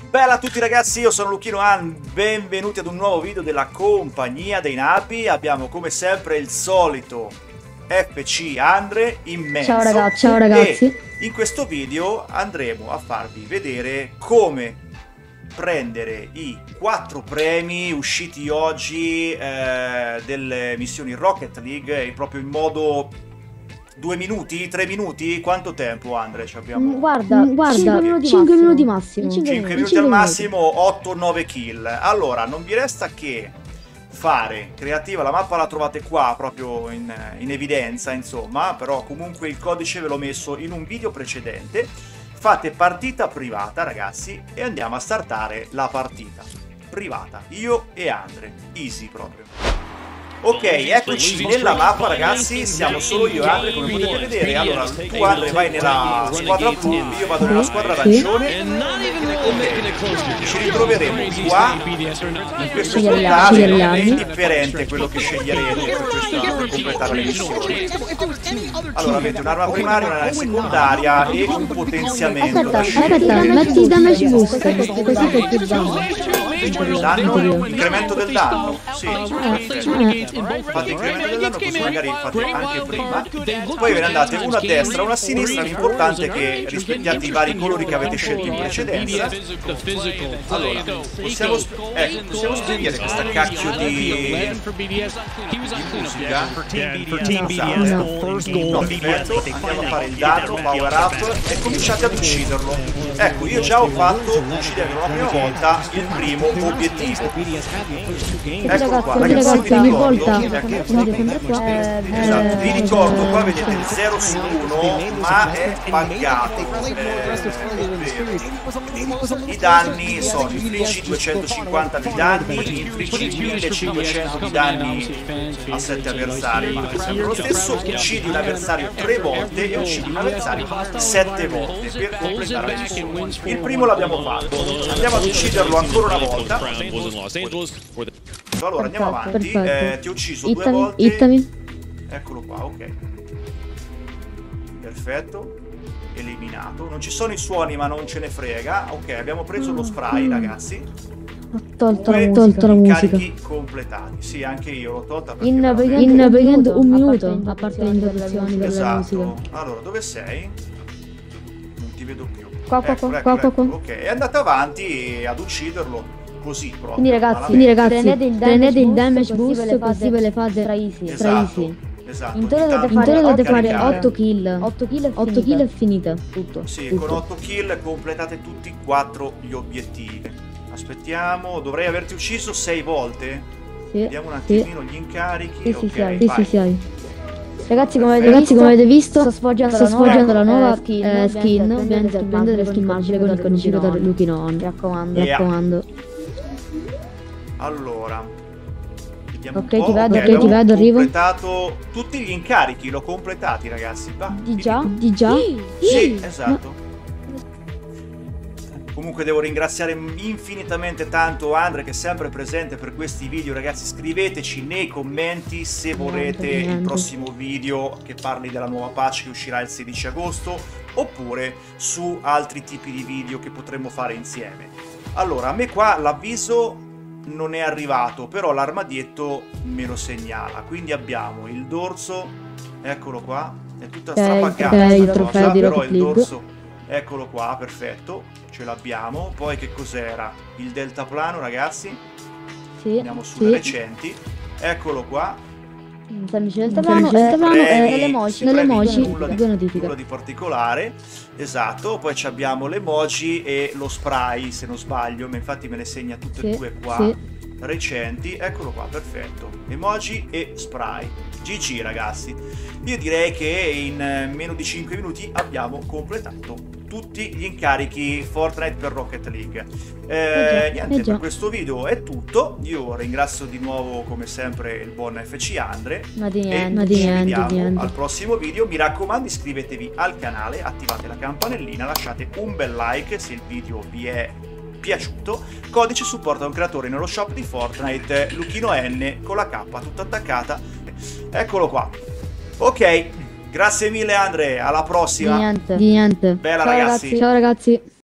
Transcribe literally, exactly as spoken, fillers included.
Bella a tutti ragazzi, io sono Luchino Han, benvenuti ad un nuovo video della compagnia dei Napi. Abbiamo come sempre il solito F C Andre in mezzo. Ciao ragazzi, ciao ragazzi. E in questo video andremo a farvi vedere come prendere i quattro premi usciti oggi eh, delle missioni Rocket League, proprio in modo... Due minuti? Tre minuti? Quanto tempo, Andre? Ci abbiamo... Guarda, guarda, cinque minuti massimo. cinque minuti al massimo, otto nove kill. Allora, non vi resta che fare creativa. La mappa la trovate qua, proprio in, in evidenza, insomma. Però comunque il codice ve l'ho messo in un video precedente. Fate partita privata, ragazzi, e andiamo a startare la partita privata. Io e Andre. Easy proprio. Ok, eccoci nella mappa ragazzi, siamo solo io e Andre come potete vedere. Allora, tu Andre vai nella squadra blu, io vado nella squadra arancione. Ok, ci ritroveremo qua, in questo portaggio, è indifferente quello che sceglierete per, questa, per completare le missioni. Allora avete un'arma primaria, un'arma secondaria e un potenziamento da scegliere. Aspetta, metti il damage boost, così che più danno. Danno, incremento del danno, sì, perfetto. Fate incremento del danno così magari fate anche prima. Poi ve ne andate una a destra, una a sinistra. L'importante è che rispettiate i vari colori che avete scelto in precedenza. Allora, possiamo, ecco, possiamo spegnere questa cacchio di, di musica. No, perfetto, andiamo a fare il danno, power up e cominciate ad ucciderlo. Ecco, io già ho fatto, ucciderlo la prima volta, il primo obiettivo. Eccolo qua, ragazzi, vi ricordo, eh, esatto, vi ricordo, qua vedete il zero su uno, ma è buggato, eh, i danni sono infliggi duecentocinquanta di danni, infliggi millecinquecento di danni a sette avversari, ma è sempre lo stesso. Uccidi un avversario tre volte e uccidi un avversario sette volte per completare la missione. Il primo l'abbiamo fatto, andiamo ad ucciderlo ancora una volta. Allora andiamo avanti, eh, ti ho ucciso due volte. Ittami. Eccolo qua, ok. Perfetto. Eliminato. Non ci sono i suoni ma non ce ne frega. Ok, abbiamo preso lo spray ragazzi. Ho tolto, ho tolto la musica. Incarichi completati. Sì, anche io l'ho tolta perché in praticamente un minuto a parte le introduzioni della musica. Esatto. Allora, dove sei? Non ti vedo più. Qua, qua, ecco, qua, ecco, qua, ecco. qua. Ok, è andata avanti ad ucciderlo. Così proprio. Quindi ragazzi, quindi ragazzi prendete il damage boost così ve le fate tra easy. Esatto, esatto. In totale dovete fare, dovete fare otto kill. otto kill e finite. Tutto. Sì, tutto. con otto kill completate tutti e quattro gli obiettivi. Aspettiamo, dovrei averti ucciso sei volte? Sì. Vediamo un attimino sì. Gli incarichi. Sì, okay, sì, sì, sì, sì, sì. Ragazzi, come avete, Ragazzi, visto, come avete visto, sto sfoggiando, sto sfoggiando la nuova, nuova skin. Eh, skin. Ovviamente prendete le skin magiche con il codice Luchino Han. Mi raccomando, yeah. mi raccomando. Allora, vediamo ok, un po'. ti vedo, okay, ok, ti vedo, arrivo. Ho completato tutti gli incarichi, l'ho completati ragazzi. Va, di già? Di già? Sì, sì esatto. No. Comunque devo ringraziare infinitamente tanto Andre che è sempre presente per questi video. Ragazzi, scriveteci nei commenti se volete niente, niente. il prossimo video che parli della nuova patch che uscirà il sedici agosto, oppure su altri tipi di video che potremmo fare insieme. Allora, a me qua l'avviso non è arrivato, però l'armadietto me lo segnala. Quindi abbiamo il dorso, eccolo qua, è tutta strapaccata okay, questa okay, cosa, però il League. dorso, eccolo qua, perfetto, ce l'abbiamo. Poi che cos'era? Il deltaplano ragazzi, sì, andiamo sulle sì. recenti, eccolo qua. Semplice deltaplano, deltaplano e le emoji, nelle emoji nulla, di, nulla di particolare, esatto. Poi abbiamo le emoji e lo spray se non sbaglio, ma infatti me le segna tutte sì, e due qua, sì. Recenti, eccolo qua, perfetto, emoji e spray. G G ragazzi, io direi che in meno di cinque minuti abbiamo completato tutti gli incarichi Fortnite per Rocket League. Eh, eh già, niente, eh per questo video è tutto. Io ringrazio di nuovo come sempre il buon F C Andre ma di e niente, ci di vediamo niente. al prossimo video. Mi raccomando, iscrivetevi al canale, attivate la campanellina, lasciate un bel like se il video vi è piaciuto. Codice supporta un creatore nello shop di Fortnite, Luchino N con la K tutta attaccata. Eccolo qua. Ok, grazie mille Andre, alla prossima. Di niente, di niente. Bella ciao ragazzi. ragazzi. Ciao ragazzi.